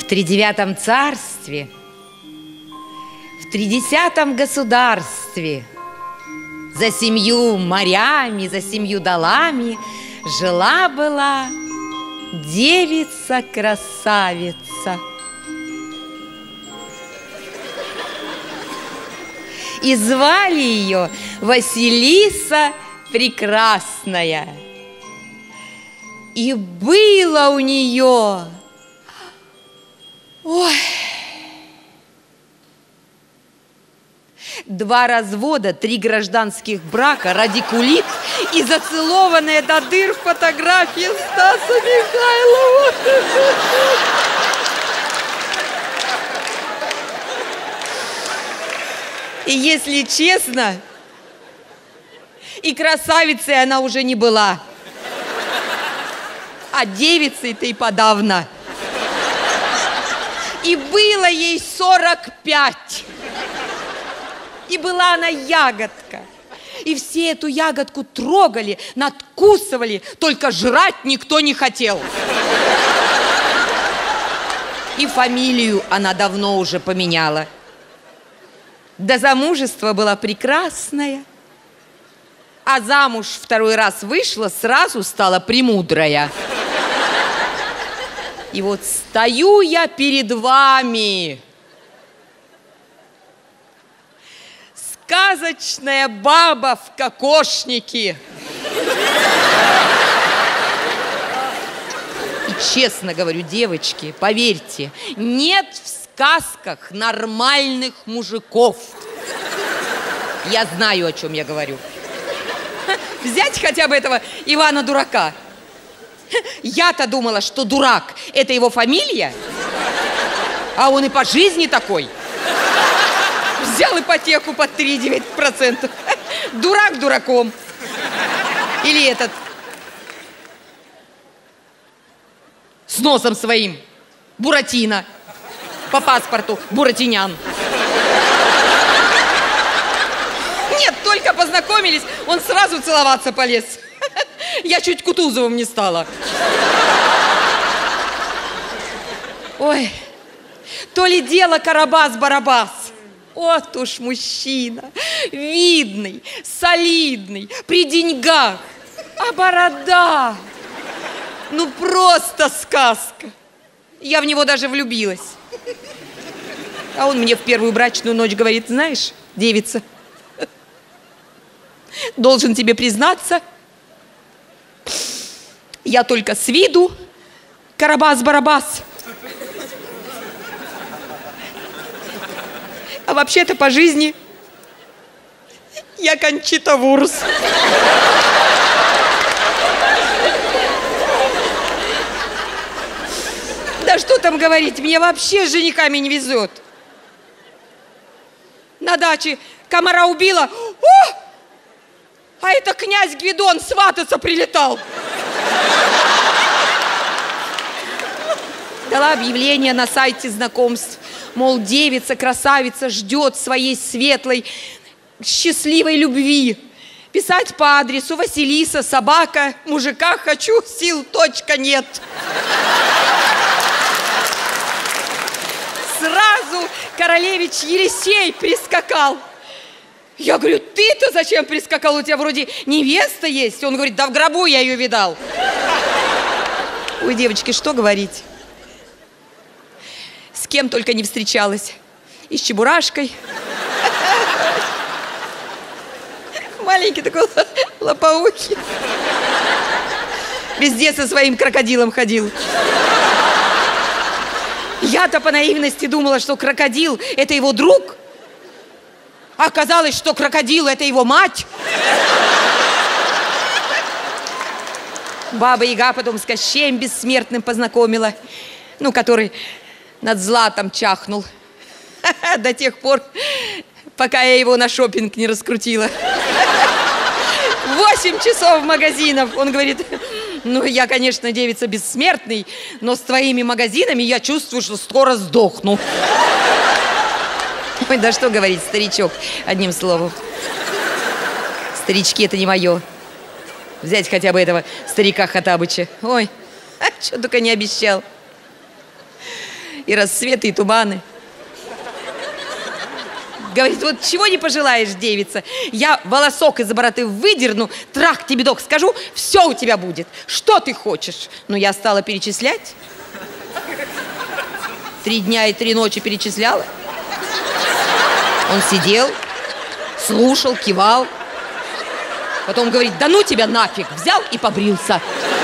В тридевятом царстве, в 30-м государстве, за 7 морями, за 7 долами жила-была девица-красавица. И звали ее Василиса Прекрасная. И было у нее... Ой... 2 развода, 3 гражданских брака, радикулит и зацелованная до дыр фотография Стаса Михайлова. И если честно, и красавицей она уже не была, а девицей-то и подавно. И было ей 45. И была она ягодка. И все эту ягодку трогали, надкусывали, только жрать никто не хотел. И фамилию она давно уже поменяла. До замужества была прекрасная, а замуж 2-й раз вышла, сразу стала премудрая. И вот стою я перед вами, сказочная баба в кокошнике. И честно говорю, девочки, поверьте, нет в сказках нормальных мужиков. Я знаю, о чем я говорю. Взять хотя бы этого Ивана Дурака. Я-то думала, что дурак – это его фамилия, а он и по жизни такой. Взял ипотеку под 3,9%. Дурак дураком. Или этот с носом своим Буратино. По паспорту Буратинян. Нет, только познакомились, он сразу целоваться полез. Я чуть Кутузовым не стала. Ой, то ли дело Карабас-Барабас. Вот уж мужчина, видный, солидный, при деньгах. А борода, ну просто сказка. Я в него даже влюбилась. А он мне в первую брачную ночь говорит: знаешь, девица, должен тебе признаться, я только с виду Карабас-Барабас. А вообще-то по жизни я Кончита Вурст. Да что там говорить, мне вообще с женихами не везет. На даче комара убила. О! А это князь Гвидон свататься прилетал. Дала объявление на сайте знакомств. Мол, девица-красавица ждет своей светлой, счастливой любви. Писать по адресу Василиса, собака, мужика хочу, сил точка нет. Сразу королевич Елисей прискакал. Я говорю: ты-то зачем прискакал? У тебя вроде невеста есть. Он говорит: да в гробу я ее видал. Ой, девочки, что говорить? С кем только не встречалась. И с Чебурашкой. Маленький такой лопоухий. Везде со своим крокодилом ходил. Я-то по наивности думала, что крокодил – это его друг. А оказалось, что крокодил – это его мать. Баба-Яга потом с Кощеем Бессмертным познакомила. Ну, который над златом чахнул. До тех пор, пока я его на шопинг не раскрутила. 8 часов магазинов. Он говорит: ну, я, конечно, девица бессмертный, но с твоими магазинами я чувствую, что скоро сдохну. Ой, да что говорить, старичок, одним словом. Старички – это не мое. Взять хотя бы этого старика Хоттабыча. Ой, что только не обещал. и рассветы, и туманы. Говорит, вот чего не пожелаешь, девица, я волосок из бороды выдерну, трах тебе, док, скажу, все у тебя будет. Что ты хочешь? Ну, я стала перечислять. 3 дня и 3 ночи перечисляла. Он сидел, слушал, кивал. Потом говорит, да ну тебя нафиг, взял и побрился.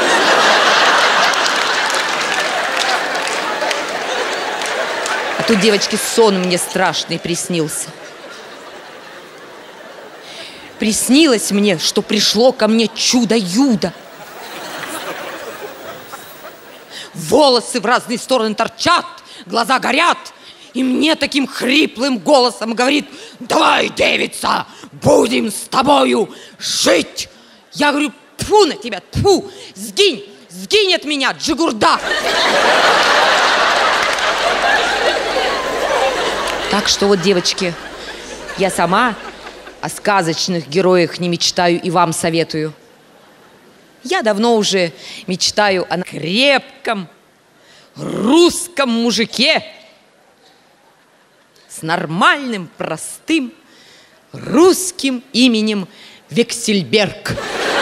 А тут, девочки, сон мне страшный приснился. Приснилось мне, что пришло ко мне чудо-юдо. Волосы в разные стороны торчат, глаза горят. И мне таким хриплым голосом говорит, давай, девица, будем с тобою жить. Я говорю, тьфу на тебя, тьфу, сгинь, сгинь от меня, джигурда. Так что вот, девочки, я сама о сказочных героях не мечтаю и вам советую. Я давно уже мечтаю о крепком русском мужике с нормальным, простым русским именем Вексельберг.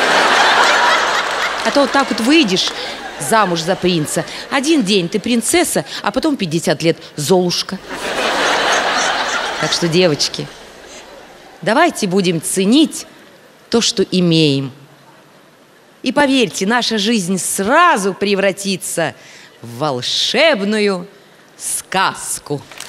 А то вот так вот выйдешь замуж за принца. Один день ты принцесса, а потом 50 лет Золушка. Так что, девочки, давайте будем ценить то, что имеем. И поверьте, наша жизнь сразу превратится в волшебную сказку.